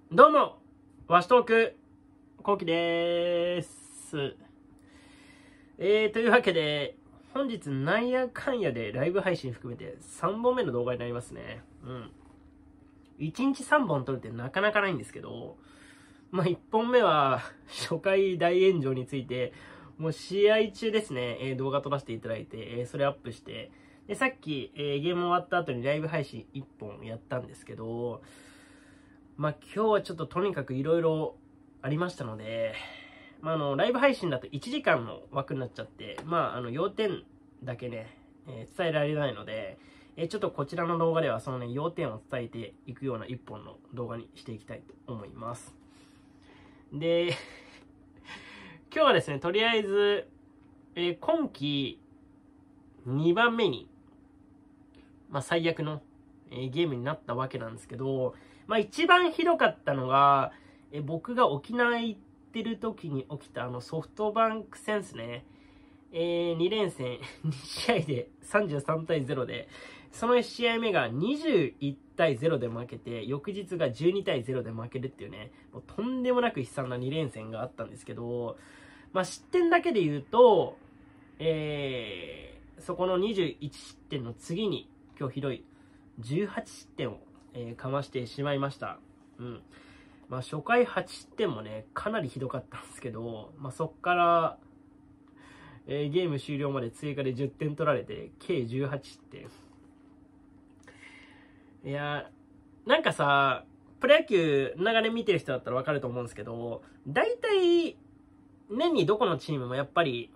どうも、ワシトーク、こうきでーす。というわけで、本日なんやかんやでライブ配信含めて3本目の動画になりますね。1日3本撮るってなかなかないんですけど、1本目は初回大炎上について、もう試合中ですね、動画撮らせていただいて、それアップして、で、さっき、ゲーム終わった後にライブ配信1本やったんですけど、今日はちょっととにかくいろいろありましたので、ライブ配信だと1時間の枠になっちゃって、要点だけね、伝えられないので、ちょっとこちらの動画ではそのね、要点を伝えていくような1本の動画にしていきたいと思います。で、今日はですね、とりあえず、今季2番目に、最悪の、ゲームになったわけなんですけど、一番ひどかったのが、僕が沖縄行ってる時に起きたソフトバンク戦ですね。2連戦、2試合で33対0で、その1試合目が21対0で負けて、翌日が12対0で負けるっていうね、もうとんでもなく悲惨な2連戦があったんですけど、失点だけで言うと、そこの21失点の次に、今日ひどい18失点を、かましてしまいました。初回8失点もね、かなりひどかったんですけど、そっから、ゲーム終了まで追加で10点取られて、計18失点。いや、なんかさ、プロ野球長年見てる人だったらわかると思うんですけど、大体、年にどこのチームもやっぱり、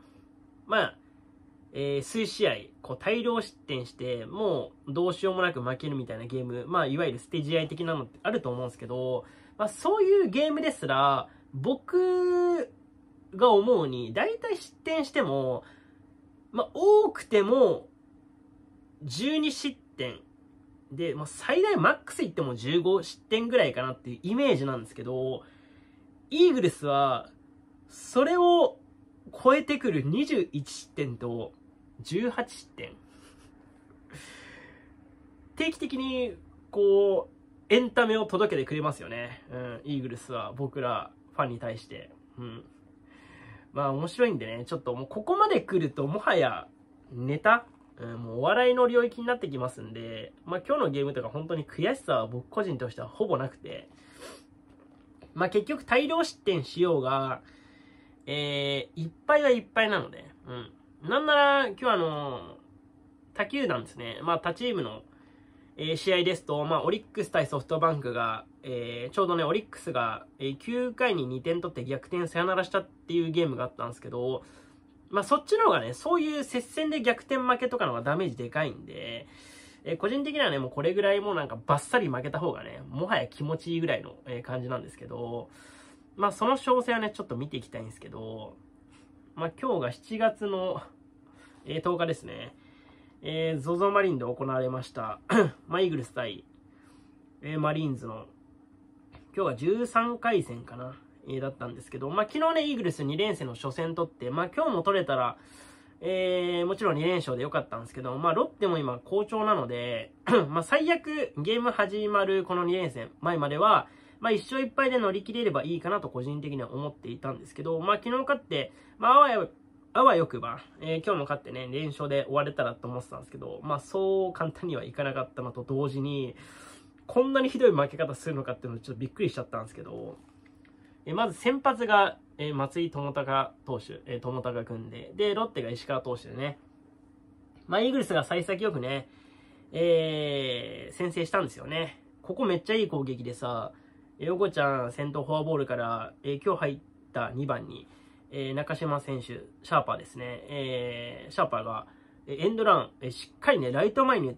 数試合、大量失点して、もうどうしようもなく負けるみたいなゲーム、いわゆる捨て試合的なのってあると思うんですけど、そういうゲームですら、僕が思うに、だいたい失点しても、多くても、12失点。で、最大マックスいっても15失点ぐらいかなっていうイメージなんですけど、イーグルスは、それを超えてくる21失点と18失点。定期的に、エンタメを届けてくれますよね。イーグルスは僕らファンに対して。面白いんでね、ちょっともうここまで来るともはやネタ、もうお笑いの領域になってきますんで、今日のゲームとか本当に悔しさは僕個人としてはほぼなくて、結局大量失点しようが、いっぱいはいっぱいなので、なんなら今日他球団ですね、他チームの、試合ですと、オリックス対ソフトバンクが、ちょうどね、オリックスが、9回に2点取って逆転サヨナラしたっていうゲームがあったんですけど、そっちの方がね、そういう接戦で逆転負けとかの方がダメージでかいんで、個人的にはね、もうこれぐらいもうなんかバッサリ負けた方がね、もはや気持ちいいぐらいの感じなんですけど、その詳細はね、ちょっと見ていきたいんですけど、今日が7月の、10日ですね。ZOZO マリンで行われました、イーグルス対、マリーンズの、今日が13回戦かな、だったんですけど、昨日ね、イーグルス2連戦の初戦取って、今日も取れたら、もちろん2連勝で良かったんですけど、ロッテも今好調なので、最悪ゲーム始まるこの2連戦前までは、1勝1敗で乗り切れればいいかなと個人的には思っていたんですけど、昨日勝って、あわよくば、今日も勝ってね、連勝で終われたらと思ってたんですけど、そう簡単にはいかなかったのと同時に、こんなにひどい負け方するのかっていうのをちょっとびっくりしちゃったんですけど、まず先発が、松井友高投手、友高くんで、ロッテが石川投手でね、イーグルスが幸先よくね、先制したんですよね。ここめっちゃいい攻撃でさ、横ちゃん先頭フォアボールから、今日入った2番に、中島選手、シャーパーですね。シャーパーが、エンドラン、しっかりね、ライト前に打って、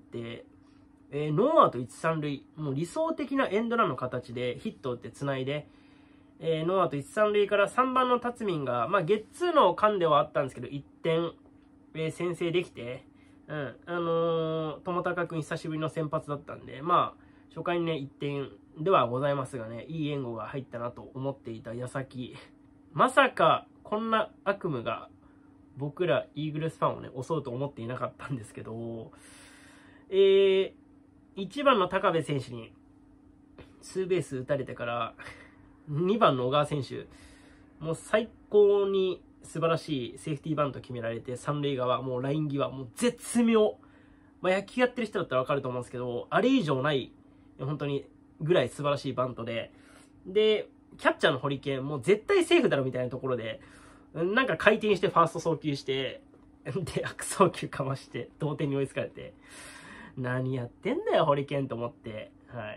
ノーアウト1、3塁、もう理想的なエンドランの形でヒットを打って繋いで、ノーアウト1、3塁から3番のタツミンが、ゲッツーの間ではあったんですけど、1点、先制できて、友高くん久しぶりの先発だったんで、初回にね、1点ではございますがね、いい援護が入ったなと思っていた矢先、まさか、こんな悪夢が僕らイーグルスファンをね、襲うと思っていなかったんですけど、1番の高部選手にツーベース打たれてから、2番の小川選手、もう最高に素晴らしいセーフティーバント決められて、三塁側、もうライン際、もう絶妙。まあ、野球やってる人だったらわかると思うんですけど、あれ以上ない、本当にぐらい素晴らしいバントで、で、キャッチャーのホリケン、もう絶対セーフだろみたいなところで、なんか回転してファースト送球して、で、悪送球かまして、同点に追いつかれて、何やってんだよ、ホリケンと思って、はい。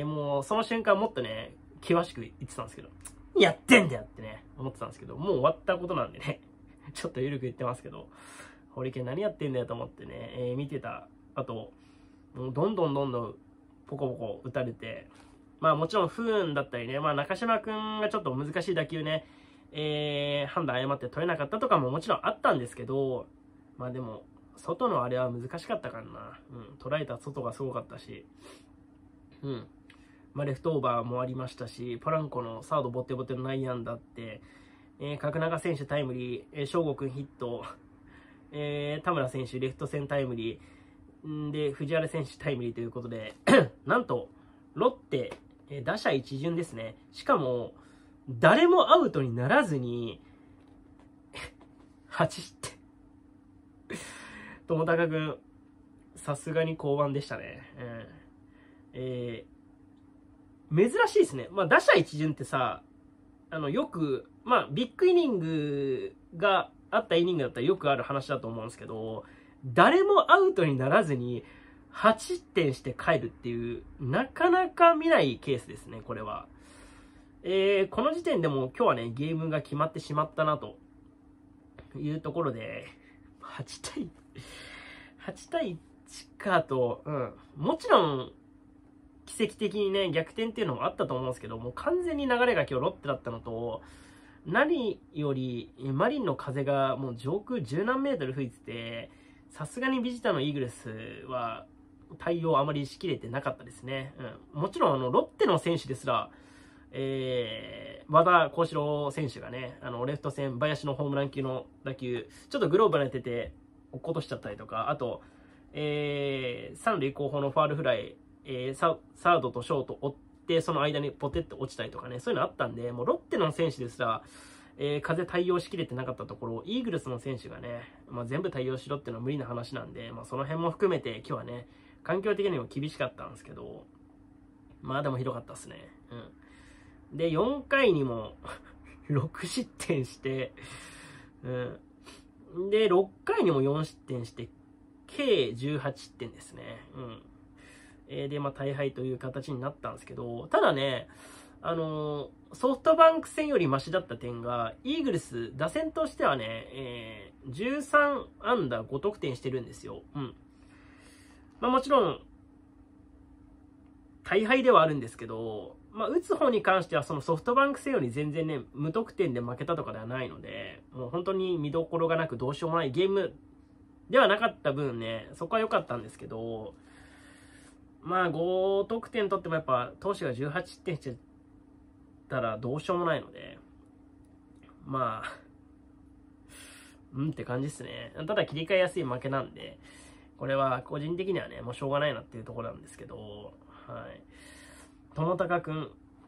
もう、その瞬間もっとね、険しく言ってたんですけど、やってんだよってね、思ってたんですけど、もう終わったことなんでね、ちょっと緩く言ってますけど、ホリケン何やってんだよと思ってね、見てた後、もうどんどんポコポコ打たれて、まあもちろん不運だったりね、まあ中島くんがちょっと難しい打球ね、判断誤って取れなかったとかももちろんあったんですけど、まあでも、外のあれは難しかったからな。捉えた外がすごかったし、まあレフトオーバーもありましたし、ポランコのサードボテボテの内野安打って、角中選手タイムリー、翔吾くんヒット、田村選手レフト線タイムリー、で、藤原選手タイムリーということで、なんと、ロッテ、打者一巡ですね。しかも、誰もアウトにならずに、8失点。友高くん、さすがに降板でしたね。珍しいですね。まあ、打者一巡ってさ、よく、まあ、ビッグイニングがあったイニングだったらよくある話だと思うんですけど、誰もアウトにならずに8失点して帰るっていう、なかなか見ないケースですね、これは。この時点でも今日はね、ゲームが決まってしまったなというところで、8対1かと、もちろん、奇跡的にね、逆転っていうのもあったと思うんですけど、もう完全に流れが今日ロッテだったのと、何より、マリンの風がもう上空十何メートル吹いてて、さすがにビジターのイーグルスは対応あまりしきれてなかったですね。もちろんロッテの選手ですら、和田幸四郎選手がね、レフト線、林のホームラン級の打球、ちょっとグローブに当てて落っことしちゃったりとか、あと、三塁後方のファールフライ、サードとショート追って、その間にポテッと落ちたりとかね、そういうのあったんで、もうロッテの選手ですら、風対応しきれてなかったところ、イーグルスの選手がね、まあ、全部対応しろっていうのは無理な話なんで、まあ、その辺も含めて今日はね、環境的にも厳しかったんですけど、まあでもひどかったですね。で、4回にも6失点して、で、6回にも4失点して、計18失点ですね。で、まあ大敗という形になったんですけど、ただね、ソフトバンク戦よりマシだった点が、イーグルス、打線としてはね、13安打5得点してるんですよ。まあもちろん、大敗ではあるんですけど、まあ打つ方に関してはそのソフトバンク戦より全然ね、無得点で負けたとかではないので、もう本当に見どころがなくどうしようもないゲームではなかった分ね、そこは良かったんですけど、まあ5得点取ってもやっぱ投手が18失点してたらどうしようもないので、まあ、って感じですね。ただ切り替えやすい負けなんで、これは個人的にはね、もうしょうがないなっていうところなんですけど、はい。友高くん、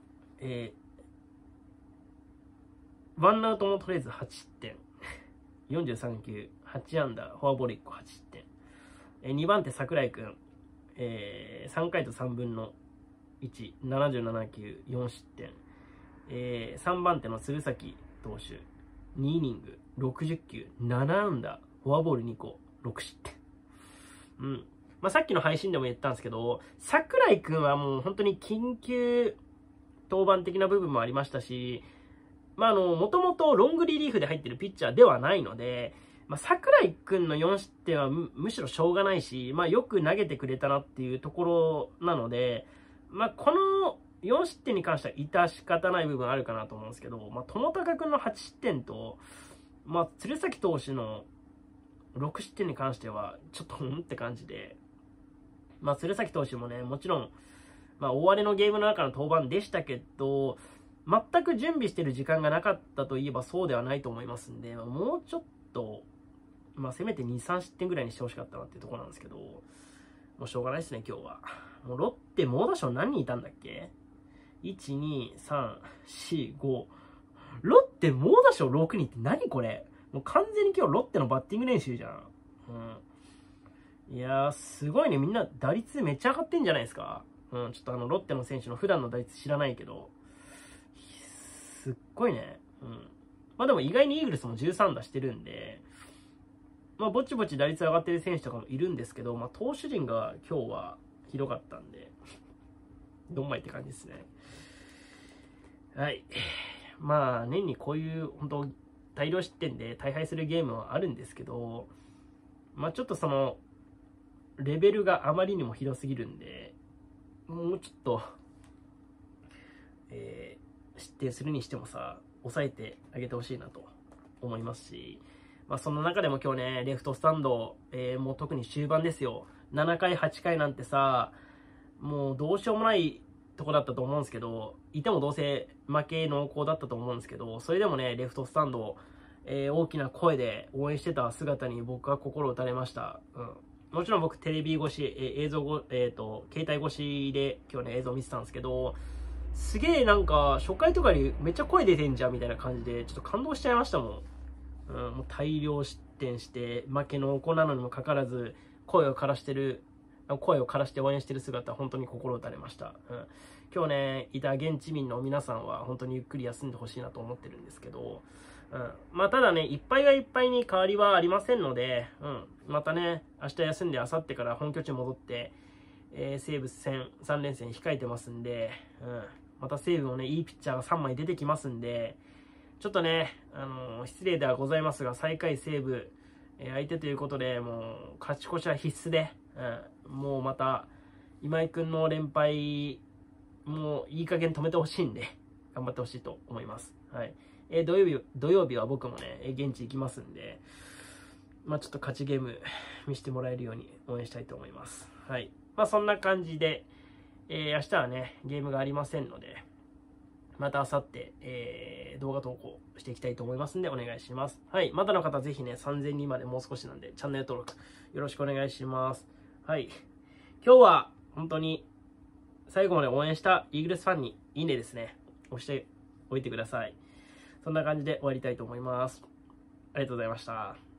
ワンアウトもとりあえず8失点。43球、8安打、フォアボール1個8失点。2番手桜井くん、3回と3分の1、77球、4失点。3番手の鶴崎投手、2イニング、60球、7安打、フォアボール2個、6失点。まあ、さっきの配信でも言ったんですけど、桜井くんはもう本当に緊急登板的な部分もありましたし、まあ、もともとロングリリーフで入ってるピッチャーではないので、まあ、桜井くんの4失点は むしろしょうがないし、まあ、よく投げてくれたなっていうところなので、まあ、この4失点に関しては致し方ない部分あるかなと思うんですけど、まあ、友高くんの8失点と、まあ、鶴崎投手の6失点に関しては、ちょっとって感じで、まあ、鶴崎投手もね、もちろん、まあ、大荒れのゲームの中の登板でしたけど、全く準備してる時間がなかったといえばそうではないと思いますんで、もうちょっと、まあ、せめて2、3失点ぐらいにしてほしかったなっていうところなんですけど、もうしょうがないですね、今日は。もうロッテ、猛打賞何人いたんだっけ 1、2、3、4、5。ロッテ猛打賞6人って何これ？もう完全に今日ロッテのバッティング練習じゃん。いやー、すごいね。みんな打率めっちゃ上がってんじゃないですか。ちょっとロッテの選手の普段の打率知らないけど、すっごいね。まあでも意外にイーグルスも13打してるんで、まあぼちぼち打率上がってる選手とかもいるんですけど、まあ投手陣が今日はひどかったんで、どんまいって感じですね。はい。まあ年にこういう本当大量失点で大敗するゲームはあるんですけど、まあちょっとその、レベルがあまりにもひどすぎるんで、もうちょっと、失点するにしてもさ、抑えてあげてほしいなと思いますし、まあその中でも今日ね、レフトスタンド、もう特に終盤ですよ。7回、8回なんてさ、もうどうしようもないとこだったと思うんですけど、いてもどうせ負け濃厚だったと思うんですけど、それでもね、レフトスタンド、大きな声で応援してた姿に僕は心打たれました。もちろん僕テレビ越し、映像携帯越しで今日ね映像見てたんですけど、すげえなんか初回とかにめっちゃ声出てんじゃんみたいな感じでちょっと感動しちゃいましたもん。もう大量失点して負けの子なのにもかかわらず声を枯らして応援してる姿、本当に心打たれました。今日ねいた現地民の皆さんは本当にゆっくり休んでほしいなと思ってるんですけど、まあただね、いっぱいはいっぱいに変わりはありませんので、またね、明日休んで明後日から本拠地に戻って、西武戦3連戦控えてますんで、また西武もね、いいピッチャーが3枚出てきますんで、ちょっとね、失礼ではございますが、最下位西武、相手ということで、もう勝ち越しは必須で、もうまた、今井君の連敗、もういい加減止めてほしいんで、頑張ってほしいと思います。はい。土曜日は僕もね、現地行きますんで、まあちょっと勝ちゲーム見せてもらえるように応援したいと思います。はい。まあそんな感じで、明日はね、ゲームがありませんので、また明後日、動画投稿していきたいと思いますんで、お願いします。はい。まだの方、ぜひね、3000人までもう少しなんで、チャンネル登録よろしくお願いします。はい。今日は、本当に、最後まで応援したイーグルスファンに、いいねですね、押しておいてください。そんな感じで終わりたいと思います。ありがとうございました。